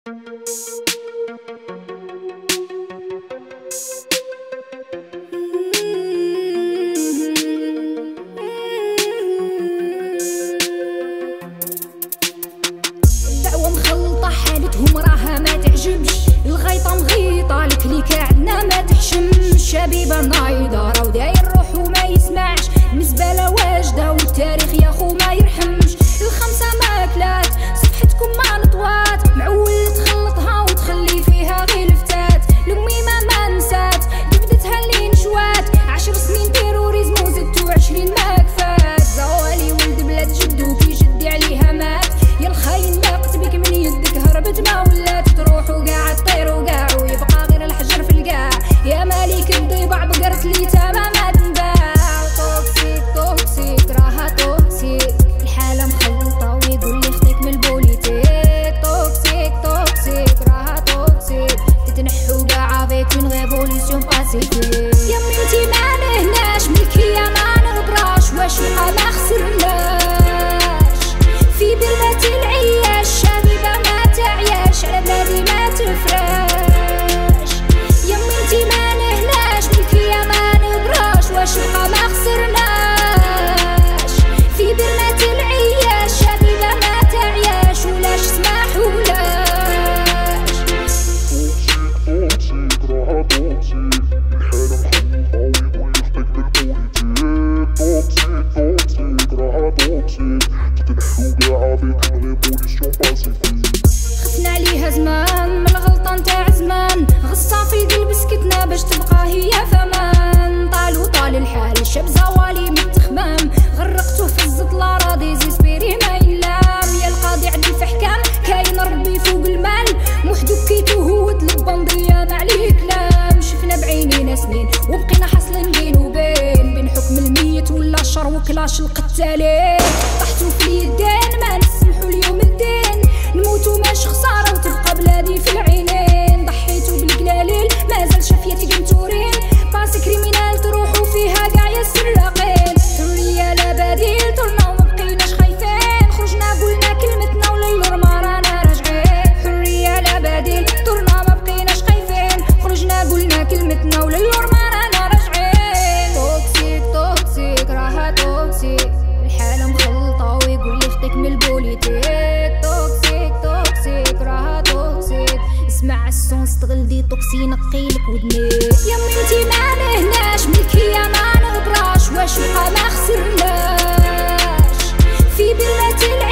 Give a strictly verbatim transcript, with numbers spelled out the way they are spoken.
حالتهم راها ما تعجبش، الغيطة مغيطة الكليكة عندنا ما تحشمش، شبيبة نايضة راهو داير روحو ما يسمعش، المزبلة واجدة والتاريخ يا خو ما يرحمش، الخمسة ماكلات صفحتكم ما نطوات، معول تخلطها وتخلي فيها غير الفتات، الأميمة ما نسات جبدتها اللي نشوات، عشر سنين تيروريزم وزدتو عشرين ما كفات، زوالي ولد بلاد جدو كي جدي عليها مات، يا الخاين ضاقت بك من يدك هربت ما ولات تروح وقاع تطير وقاع ويبقى غير الحجر في القاع، يا مالك الضباع بقرت لي تمام ما تنباع، توكسيك توكسيك راها توكسيك، الحالة مخلطة ويقول لي خطيك من البوليتيك، توكسيك توكسيك راها توكسيك، تتنحو قاع فيك من غير بوليسيون باسيفيك، يا ميوتي ما نهناش ملكية ما نغبراش، واش بقى ما خسرناش في بلاد العياش، شبيبة ما تعياش على بلادي ما تفراش، يمي انتي ما نهناش ملكية ما نبراش، واش بقى ما خسرناش في بلاد العياش، شبيبة ما تعياش ولاش سماح ولاش، توكسيك راها توكسيك، الحالة مخلطة ويقول يخطيك بالبوليتيك، توكسيك توكسيك راها توكسيك، تتنحو قاع بيك من غير بوليسيون باسيفيك، خفنا عليها زمان من الغلطة نتاع زمان، غصة في القلب سكتنا باش تبقى هي فمان، طال وطال الحال شاب زوالي من التخمام، غرقتو في الزطلة راضي زيسبيري ما يلام، يا القاضي عدل في حكام كاين ربي فوق المال، موحدو كيتو هو البندية ما عليه كلام، شفنا بعينينا سنين وبقينا حاصلين بين وبين، بين حكم الميت ولا الشر وكلاش القتالين، طحتو في اليدين ما نسمحو اليوم الدين، نموتو ماش خسارة وتبقى بلادي في العينين، ضحيتو بالقلاليل مازال شافيتي قنتورين، باسي كريمينال تروحو فيها قاع يا السراقين، حرية لا بديل طولنا ومبقيناش خايفين، خرجنا قولنا كلمتنا وللور ما رانا راجعين، حرية لا بديل طولنا مبقيناش خايفين، خرجنا قولنا كلمتنا وللور ما رانا راجعين، توكسيك توكسيك راها توكسيك، الحالة مخلطة ويقول لي خطيك من البوليتيك، توكسيك توكسيك راها توكسيك، اسمع السون استغل دي توكسي نقيلك ودنيك، يمي انتي ما نهناش ملكية ما نغبراش، واش بقى ما خسرناش في بلاد العيش.